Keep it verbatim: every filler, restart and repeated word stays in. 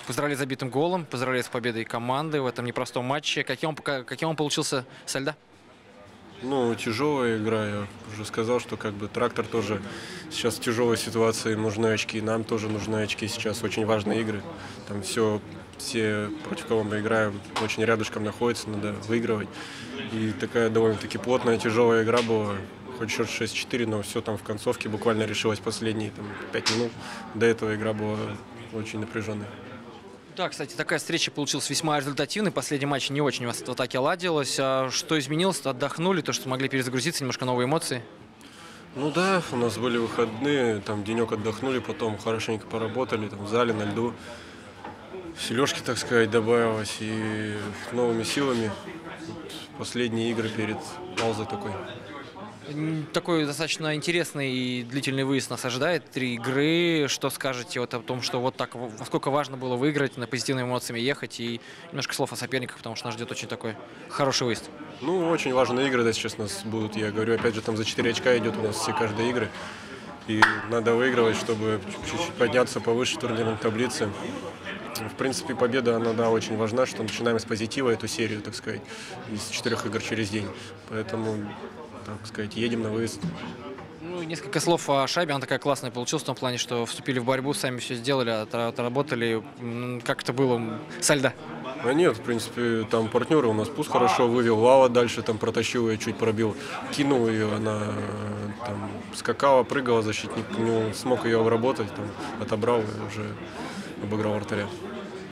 Поздравляю с забитым голом, поздравляю с победой команды в этом непростом матче. Каким он, пока- каким он получился со льда? Ну, тяжелая игра, я уже сказал, что как бы Трактор тоже сейчас в тяжелой ситуации, им нужны очки, нам тоже нужны очки сейчас, очень важные игры. Там все, все, против кого мы играем, очень рядышком находятся, надо выигрывать. И такая довольно-таки плотная, тяжелая игра была, хоть счет шесть-четыре, но все там в концовке буквально решилось последние там, пять минут. До этого игра была очень напряженной. Да, кстати, такая встреча получилась весьма результативной. Последний матч не очень у вас в атаке ладилось. А что изменилось? Отдохнули, то, что могли перезагрузиться, немножко новые эмоции? Ну да, у нас были выходные, там денек отдохнули, потом хорошенько поработали, там в зале, на льду. Сележки, так сказать, добавилось и новыми силами. Вот последние игры перед паузой такой. М, Такой достаточно интересный и длительный выезд нас ожидает. Три игры. Что скажете вот о том, что вот так, во- насколько важно было выиграть, на позитивными эмоциями ехать, и немножко слов о соперниках, потому что нас ждет очень такой хороший выезд. Ну, очень важные игры, да, сейчас у нас будут. Я говорю, опять же, там за четыре очка идет у нас все каждые игры. И надо выигрывать, чтобы чуть-чуть подняться повыше в турнирной таблице. В принципе, победа, она, да, очень важна, что начинаем с позитива эту серию, так сказать, из четырех игр через день. Поэтому, так сказать, едем на выезд. Ну, и несколько слов о шайбе. Она такая классная получилась в том плане, что вступили в борьбу, сами все сделали, отра- отработали. М, Как это было м, со льда? А нет, в принципе, там партнеры у нас пуст хорошо вывел, Лава дальше там протащил ее, чуть пробил, кинул ее, она э, там скакала, прыгала, защитник не смог ее обработать, там, отобрал и уже обыграл вратаря.